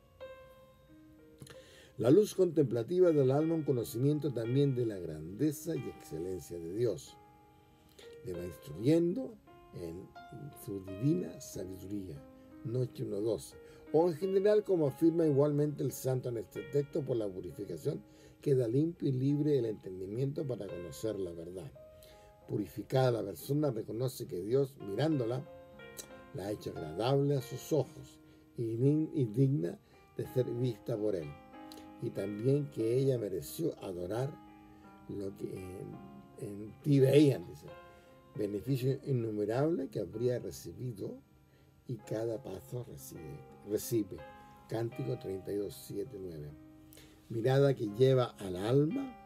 La luz contemplativa del alma, un conocimiento también de la grandeza y excelencia de Dios. Le va instruyendo en su divina sabiduría. Noche 1:12. O en general, como afirma igualmente el santo en este texto, por la purificación queda limpio y libre el entendimiento para conocer la verdad. Purificada la persona reconoce que Dios, mirándola, la ha hecho agradable a sus ojos y digna de ser vista por él. Y también que ella mereció adorar lo que en ti veían, dice. Beneficio innumerable que habría recibido y cada paso recibe. Cántico 32:7-9. Mirada que lleva al alma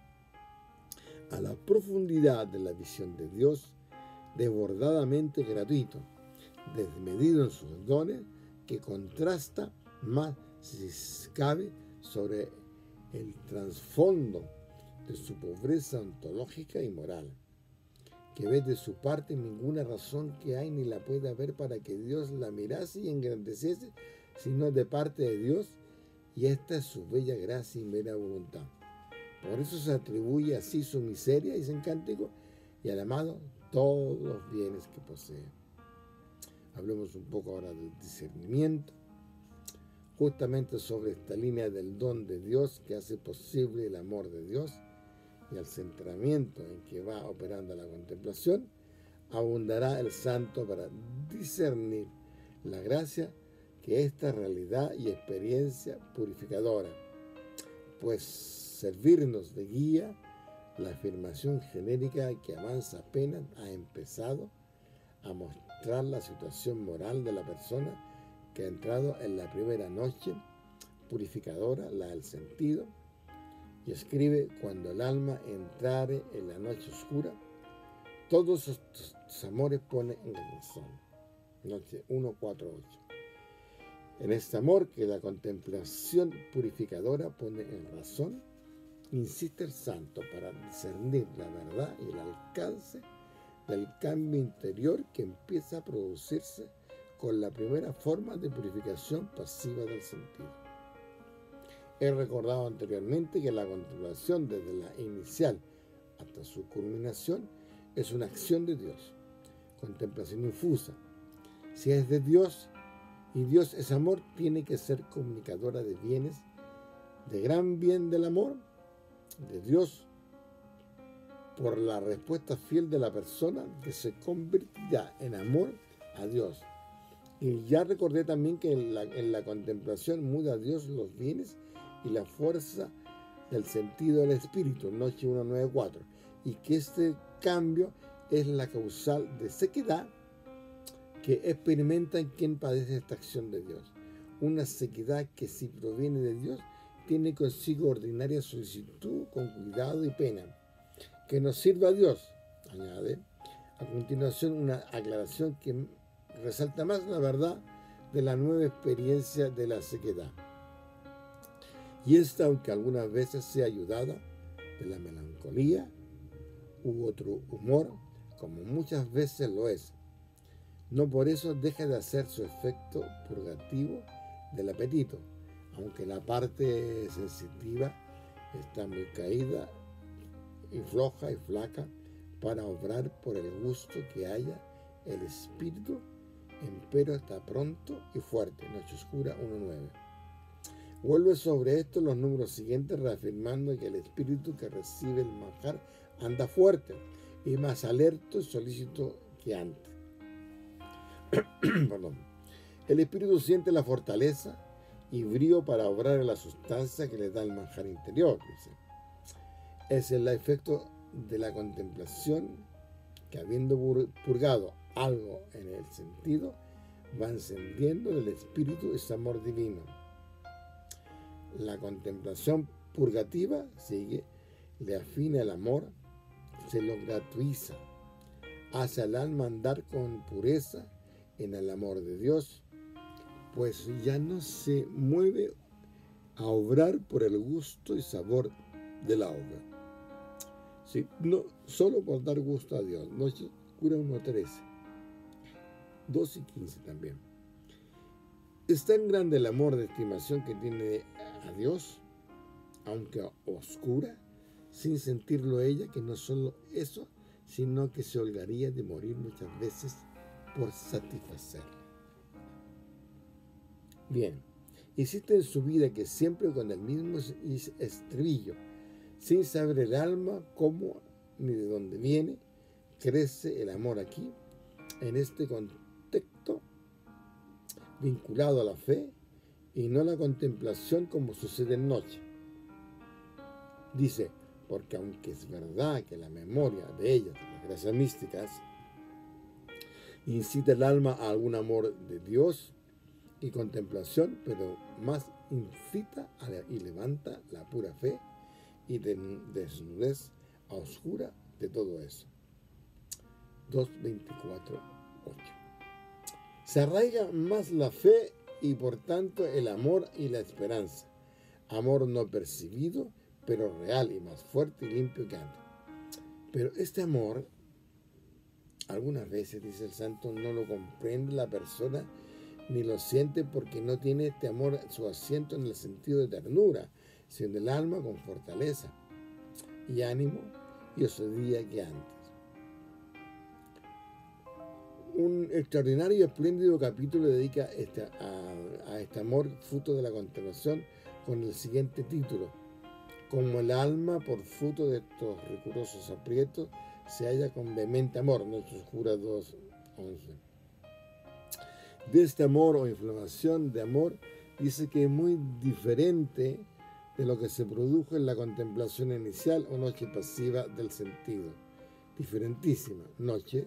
a la profundidad de la visión de Dios, desbordadamente gratuito, desmedido en sus dones, que contrasta más, si cabe, sobre el trasfondo de su pobreza ontológica y moral, que ve de su parte ninguna razón que hay ni la puede haber para que Dios la mirase y engrandeciese, sino de parte de Dios, y esta es su bella gracia y mera voluntad. Por eso se atribuye así su miseria, dice en Cántico, y al amado todos los bienes que posee. Hablemos un poco ahora del discernimiento, justamente sobre esta línea del don de Dios que hace posible el amor de Dios, y al centramiento en que va operando la contemplación, abundará el santo para discernir la gracia que esta realidad y experiencia purificadora, pues servirnos de guía, la afirmación genérica que avanza apenas ha empezado a mostrar la situación moral de la persona que ha entrado en la primera noche purificadora, la del sentido, Y escribe: cuando el alma entrare en la noche oscura, todos estos amores ponen en razón. Noche 148. En este amor que la contemplación purificadora pone en razón, insiste el santo para discernir la verdad y el alcance del cambio interior que empieza a producirse con la primera forma de purificación pasiva del sentido. He recordado anteriormente que la contemplación desde la inicial hasta su culminación es una acción de Dios, contemplación infusa. Si es de Dios y Dios es amor, tiene que ser comunicadora de bienes, de gran bien del amor de Dios, por la respuesta fiel de la persona que se convertirá en amor a Dios. Y ya recordé también que en la contemplación muda a Dios los bienes y la fuerza del sentido del espíritu, noche 194, y que este cambio es la causal de sequedad que experimenta quien padece esta acción de Dios. Una sequedad que, si proviene de Dios, tiene consigo ordinaria solicitud con cuidado y pena. Que nos sirva a Dios, añade a continuación una aclaración que resalta más la verdad de la nueva experiencia de la sequedad. Y esta, aunque algunas veces sea ayudada de la melancolía u otro humor, como muchas veces lo es, no por eso deja de hacer su efecto purgativo del apetito, aunque la parte sensitiva está muy caída y floja y flaca para obrar por el gusto que haya el espíritu, empero está pronto y fuerte. Noche oscura 1.9. Vuelve sobre esto los números siguientes, reafirmando que el espíritu que recibe el manjar anda fuerte y más alerto y solícito que antes. Perdón. El espíritu siente la fortaleza y brío para obrar en la sustancia que le da el manjar interior, dice. Es el efecto de la contemplación que, habiendo purgado algo en el sentido, va encendiendo del espíritu ese amor divino. La contemplación purgativa, sigue, le afina el amor, se lo gratuiza, hace al alma andar con pureza en el amor de Dios, pues ya no se mueve a obrar por el gusto y sabor de la obra. Sí, no solo por dar gusto a Dios. Noche oscura 1.13, 2 y 15 también. Es tan grande el amor de estimación que tiene a Dios, aunque oscura, sin sentirlo ella, que no solo eso, sino que se holgaría de morir muchas veces por satisfacerle. Bien, existe en su vida que siempre con el mismo estribillo, sin saber el alma cómo ni de dónde viene, crece el amor aquí, en este contexto vinculado a la fe y no a la contemplación como sucede en noche. Dice, porque aunque es verdad que la memoria de ellas, las gracias místicas, incita el alma a algún amor de Dios y contemplación, pero más incita y levanta la pura fe y desnudez a oscura de todo eso. 2.24.8. Se arraiga más la fe y por tanto el amor y la esperanza. Amor no percibido, pero real y más fuerte y limpio que antes. Pero este amor, algunas veces, dice el santo, no lo comprende la persona ni lo siente porque no tiene este amor su asiento en el sentido de ternura, sino el alma con fortaleza y ánimo y osadía que antes. Un extraordinario y espléndido capítulo dedica a este amor fruto de la contemplación con el siguiente título: como el alma por fruto de estos rigurosos aprietos se halla con vehemente amor. Noche oscura 2.11. De este amor o inflamación de amor dice que es muy diferente de lo que se produjo en la contemplación inicial o noche pasiva del sentido. Diferentísima. Noche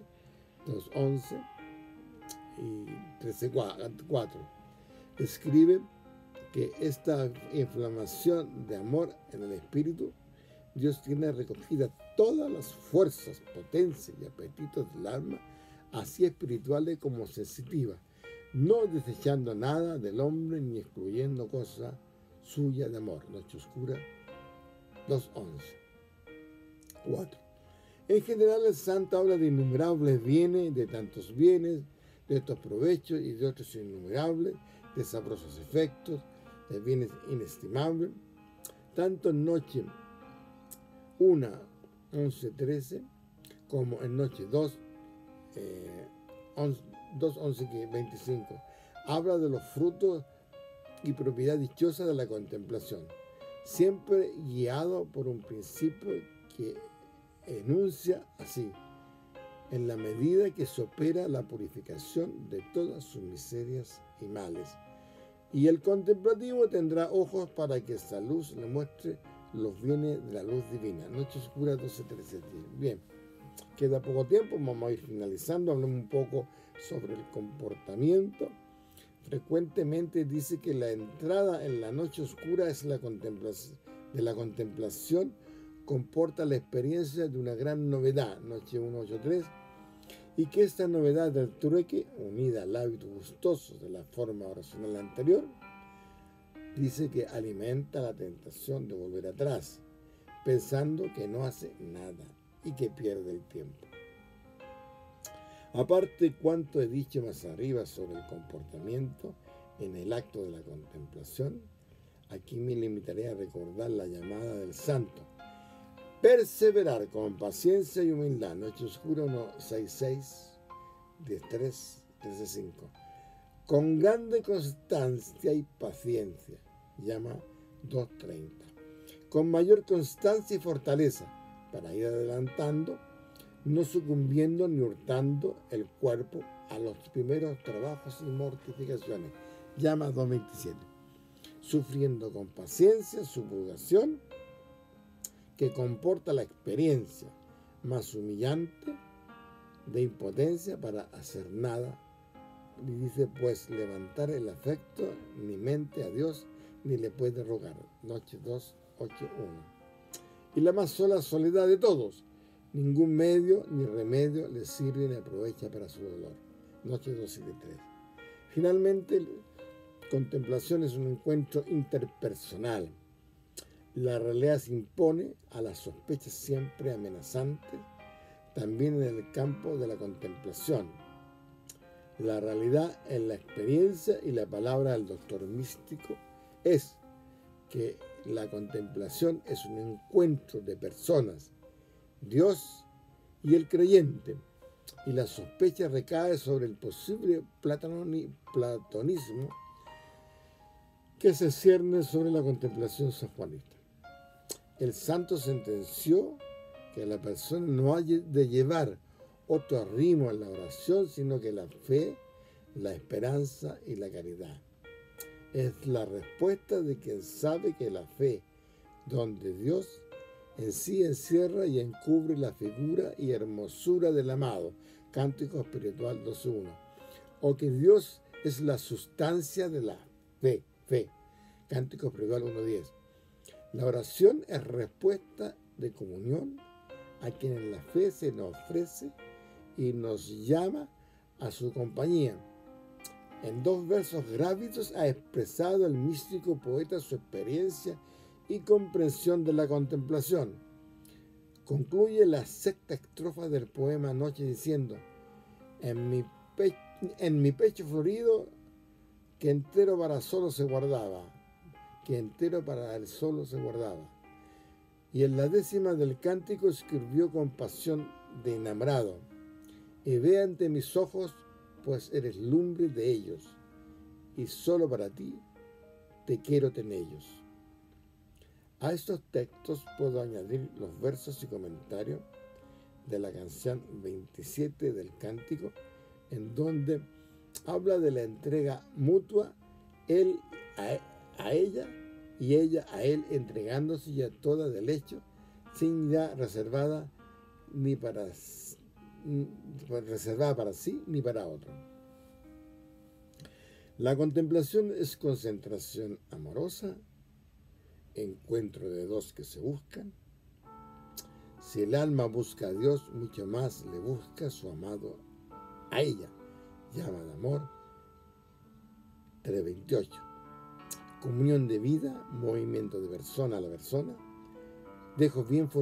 2.11 y 13.4. Escribe que esta inflamación de amor en el espíritu, Dios tiene recogida todas las fuerzas, potencias y apetitos del alma, así espirituales como sensitivas, no desechando nada del hombre ni excluyendo cosa suya de amor. Noche Oscura 2:11. 4. En general, el santo habla de innumerables bienes, de tantos bienes, de estos provechos y de otros innumerables, de sabrosos efectos, de bienes inestimables, tanto en noche 1, 11, 13, como en noche 2, 11, 25. Habla de los frutos y propiedad dichosa de la contemplación, siempre guiado por un principio que enuncia así: en la medida que se opera la purificación de todas sus miserias y males. Y el contemplativo tendrá ojos para que esa luz le muestre los bienes de la luz divina. Noche Oscura 12:13. Bien, queda poco tiempo, vamos a ir finalizando. Hablemos un poco sobre el comportamiento. Frecuentemente dice que la entrada en la noche oscura es la contemplación comporta la experiencia de una gran novedad, noche 183, y que esta novedad del trueque, unida al hábito gustoso de la forma oracional anterior, dice que alimenta la tentación de volver atrás, pensando que no hace nada y que pierde el tiempo. Aparte, cuanto he dicho más arriba sobre el comportamiento en el acto de la contemplación, aquí me limitaré a recordar la llamada del santo: perseverar con paciencia y humildad. Noche Oscura 1:6:6, 10:3, 13:5. Con grande constancia y paciencia. Llama 2:30. Con mayor constancia y fortaleza, para ir adelantando, no sucumbiendo ni hurtando el cuerpo a los primeros trabajos y mortificaciones. Llama 2:27. Sufriendo con paciencia su purgación, que comporta la experiencia más humillante de impotencia para hacer nada. Y dice, pues levantar el afecto ni mente a Dios ni le puede rogar. Noche 2:8:1. Y la más sola soledad de todos, ningún medio ni remedio le sirve ni aprovecha para su dolor. Noche 2:7:3. Finalmente, contemplación es un encuentro interpersonal. La realidad se impone a las sospechas siempre amenazantes, también en el campo de la contemplación. La realidad en la experiencia y la palabra del doctor místico es que la contemplación es un encuentro de personas, Dios y el creyente, y la sospecha recae sobre el posible platonismo que se cierne sobre la contemplación sanjuanista. El santo sentenció que la persona no ha de llevar otro arrimo en la oración, sino que la fe, la esperanza y la caridad. Es la respuesta de quien sabe que la fe, donde Dios en sí encierra y encubre la figura y hermosura del amado, Cántico Espiritual 12:1, o que Dios es la sustancia de la fe, Cántico Espiritual 1:10. La oración es respuesta de comunión a quien en la fe se nos ofrece y nos llama a su compañía. En 2 versos grávidos ha expresado el místico poeta su experiencia y comprensión de la contemplación. Concluye la 6ª estrofa del poema Noche diciendo: en mi pecho florido, que entero para solo se guardaba, que entero para el solo se guardaba. Y en la 10ª del cántico escribió con pasión de enamorado: y ve ante mis ojos, pues eres lumbre de ellos, y solo para ti te quiero tenellos. A estos textos puedo añadir los versos y comentarios de la canción 27 del cántico, en donde habla de la entrega mutua, él a ella y ella a él, entregándose ya toda del hecho, sin ya reservada para sí ni para otro. La contemplación es concentración amorosa, encuentro de dos que se buscan. Si el alma busca a Dios, mucho más le busca su amado a ella. Llama de amor 3:28. Comunión de vida, movimiento de persona a la persona. Dejó él el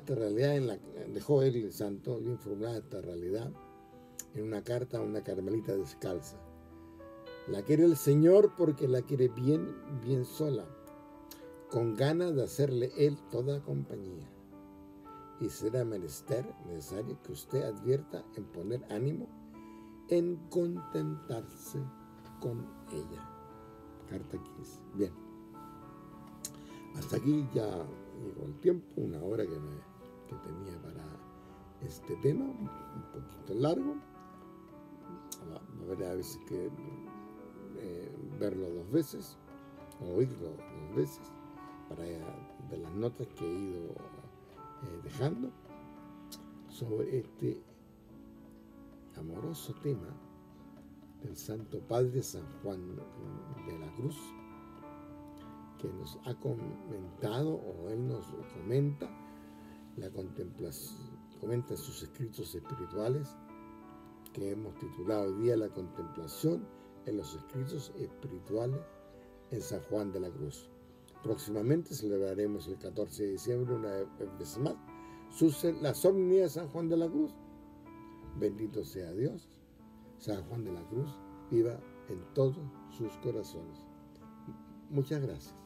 santo, bien formulada esta realidad en una carta a una carmelita descalza. La quiere el Señor porque la quiere bien, bien sola, con ganas de hacerle Él toda compañía. Y será necesario que usted advierta en poner ánimo, en contentarse con ella. Carta 15. Bien. Hasta aquí ya llegó el tiempo, una hora que tenía para este tema, un poquito largo. Va a haber a veces que verlo 2 veces, o oírlo 2 veces, para ver las notas que he ido dejando sobre este amoroso tema del Santo Padre San Juan de la Cruz, que nos ha comentado, o él nos comenta, la contemplación, comenta sus escritos espirituales, que hemos titulado hoy día La contemplación en los escritos espirituales en San Juan de la Cruz. Próximamente celebraremos el 14 de diciembre, una vez más, la solemnidad de San Juan de la Cruz. Bendito sea Dios. San Juan de la Cruz viva en todos sus corazones. Muchas gracias.